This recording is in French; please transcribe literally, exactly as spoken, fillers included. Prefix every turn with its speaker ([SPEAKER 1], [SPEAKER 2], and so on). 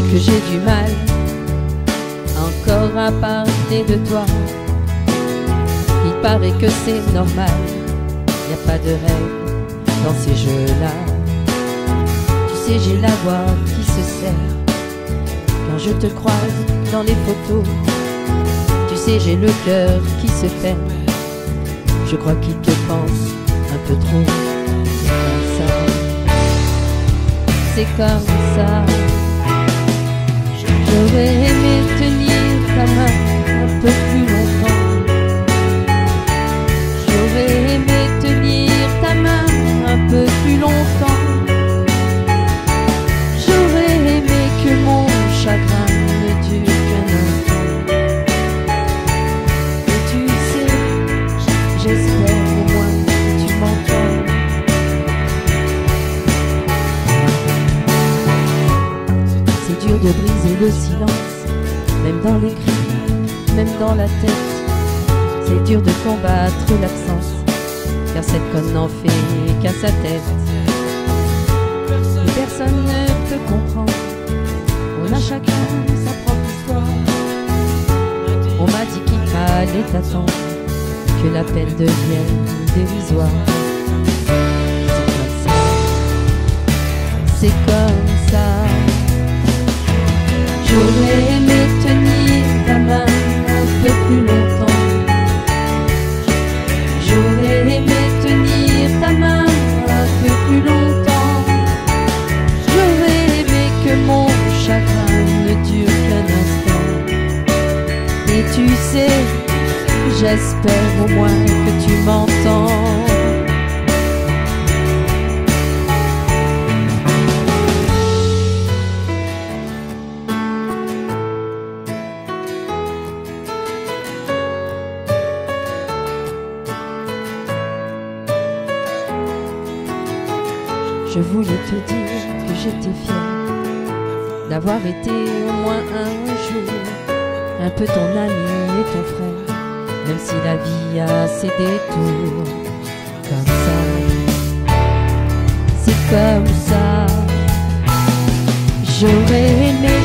[SPEAKER 1] que j'ai du mal encore à parler de toi. Il paraît que c'est normal, y a pas de règle dans ces jeux-là. Tu sais, j'ai la voix qui se serre quand je te croise dans les photos. Tu sais, j'ai le cœur qui se ferme, je crois qu'il te pense un peu trop. C'est comme ça, j'aurais aimé tenir ta main un peu plus longtemps. J'aurais aimé tenir ta main un peu plus longtemps. J'aurais aimé que mon chagrin ne dure qu'un instant. Et tu sais, j'espère au moins que tu m'entends. C'est dur de briser le silence, même dans les cris, même dans la tête. C'est dur de combattre l'absence, car cette conne n'en fait qu'à sa tête. Et personne ne peut comprendre, on a chacun sa propre histoire. On m'a dit qu'il fallait attendre que la peine devienne dérisoire. C'est comme ça, j'aurais aimé tenir ta main un peu plus longtemps. J'aurais aimé tenir ta main un peu plus longtemps. J'aurais aimé que mon chagrin ne dure qu'un instant. Et tu sais, j'espère au moins que tu m'entends. Je voulais te dire que j'étais fière d'avoir été au moins un jour un peu ton ami et ton frère, même si la vie a ses détours. Comme ça, c'est comme ça, j'aurais aimé